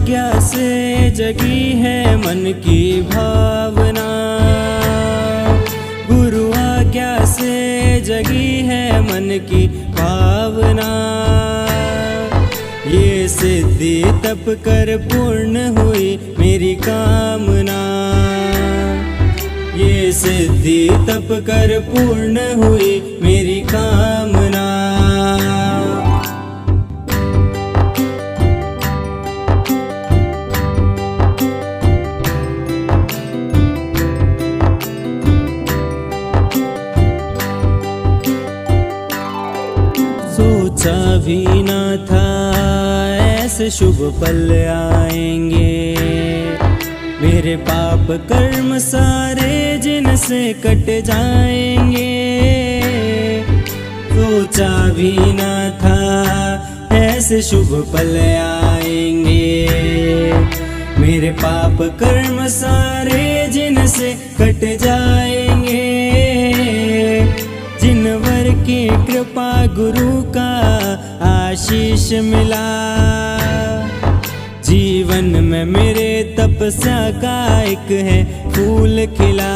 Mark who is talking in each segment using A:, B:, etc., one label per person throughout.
A: आज्ञा से जगी है मन की भावना, गुरु आज्ञा से जगी है मन की भावना। ये सिद्धि तप कर पूर्ण हुई मेरी कामना, ये सिद्धि तप कर पूर्ण हुई मेरी कामना। सोचा भी न था ऐसे शुभ पल आएंगे, मेरे पाप कर्म सारे जिनसे कट जाएंगे। सोचा भी न था ऐसे शुभ पल आएंगे, मेरे पाप कर्म सारे जिनसे कट जाएंगे। जिनवर की कृपा गुरु का आशीष मिला, जीवन में मेरे तपस्या का एक है फूल खिला।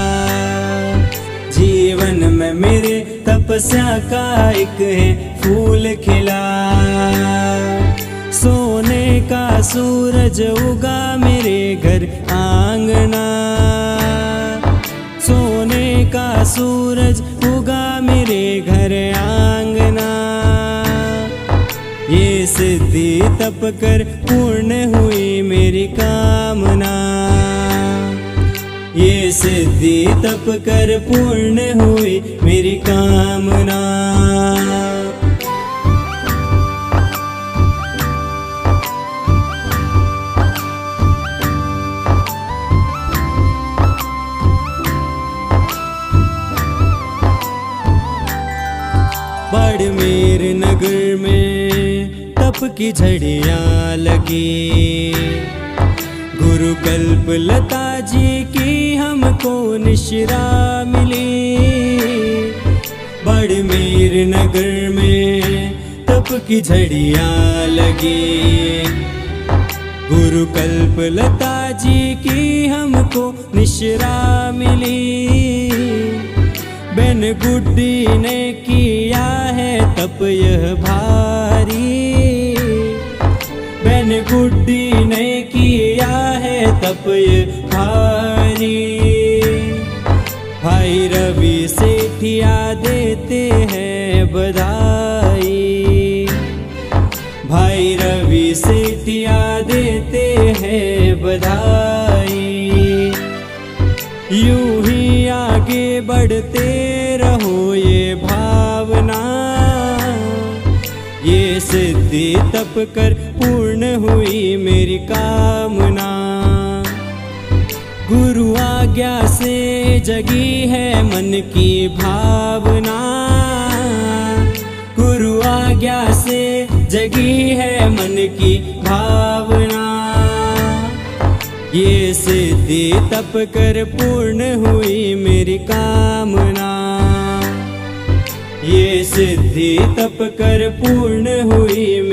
A: जीवन में मेरे तपस्या का एक है फूल खिला। सोने का सूरज उगा मेरे घर आंगना, सोने का सूरज उगा मेरे घर आंगना। ये सिद्धि तप कर पूर्ण हुई मेरी कामना, ये सिद्धि तप कर पूर्ण हुई मेरी कामना। बाड़मेर नगर में तप की झड़ियाँ लगी, गुरु कल्प लता जी की हमको निश्रा मिली। बाड़मेर नगर में तप की झड़ियाँ लगी, गुरु कल्प लता जी की हमको निश्रा मिली। बहन गुड्डी ने किया है तप यह भारी, बहन गुड्डी ने किया है तप यह भारी। भाई रवि सेठिया देते हैं बधाई, भाई रवि सेठिया देते हैं बधाई। यूं ही आगे बढ़ते रहो ये भावना, ये सिद्धि तप कर पूर्ण हुई मेरी कामना। गुरु आज्ञा से जगी है मन की भावना, गुरु आज्ञा से जगी है मन की भावना। ये सिद्धि तप कर पूर्ण हुई मेरी कामना, ये सिद्धि तप कर पूर्ण हुई